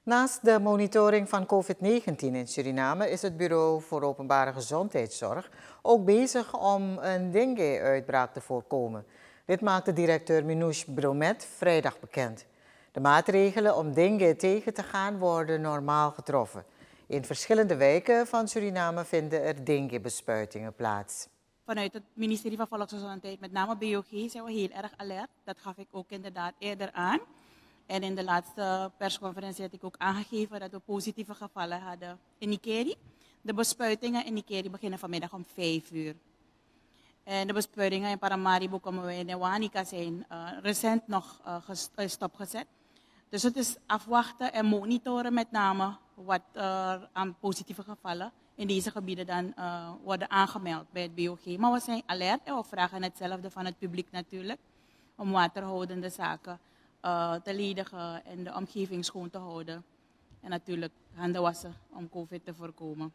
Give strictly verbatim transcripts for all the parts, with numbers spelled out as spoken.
Naast de monitoring van COVID negentien in Suriname is het Bureau voor Openbare Gezondheidszorg ook bezig om een dengue-uitbraak te voorkomen. Dit maakte directeur Minouche Bromet vrijdag bekend. De maatregelen om dengue tegen te gaan worden normaal getroffen. In verschillende wijken van Suriname vinden er dengue-bespuitingen plaats. Vanuit het ministerie van Volksgezondheid, met name B O G, zijn we heel erg alert. Dat gaf ik ook inderdaad eerder aan. En in de laatste persconferentie had ik ook aangegeven dat we positieve gevallen hadden in Nikeri. De bespuitingen in Nikeri beginnen vanmiddag om vijf uur. En de bespuitingen in Paramaribo, komen we in Newanica zijn uh, recent nog uh, stopgezet. Dus het is afwachten en monitoren met name wat uh, aan positieve gevallen in deze gebieden dan uh, worden aangemeld bij het B O G. Maar we zijn alert en we vragen hetzelfde van het publiek natuurlijk. Om waterhoudende zaken uh, te ledigen en de omgeving schoon te houden. En natuurlijk handen wassen om COVID te voorkomen.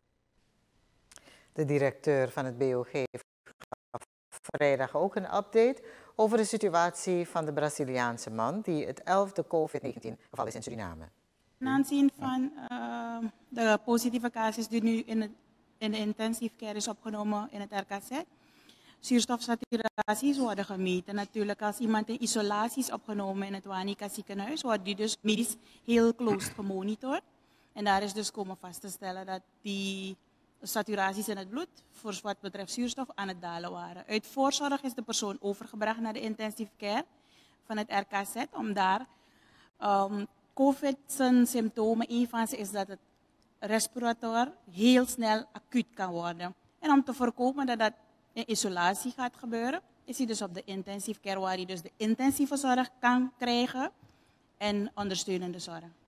De directeur van het B O G gaf vrijdag ook een update over de situatie van de Braziliaanse man die het elfde COVID negentien geval is in Suriname. Ten aanzien van uh, de positieve casus die nu in, het, in de intensive care is opgenomen in het R K Z. Zuurstofsaturaties worden gemeten. Natuurlijk als iemand in isolatie is opgenomen in het Wanica ziekenhuis, wordt die dus medisch heel close gemonitord. En daar is dus komen vast te stellen dat die saturaties in het bloed, voor wat betreft zuurstof, aan het dalen waren. Uit voorzorg is de persoon overgebracht naar de intensive care van het R K Z, om daar um, COVID zijn symptomen, een van ze is dat het respirator heel snel acuut kan worden. En om te voorkomen dat dat in isolatie gaat gebeuren, is hij dus op de intensive care waar hij dus de intensieve zorg kan krijgen en ondersteunende zorg.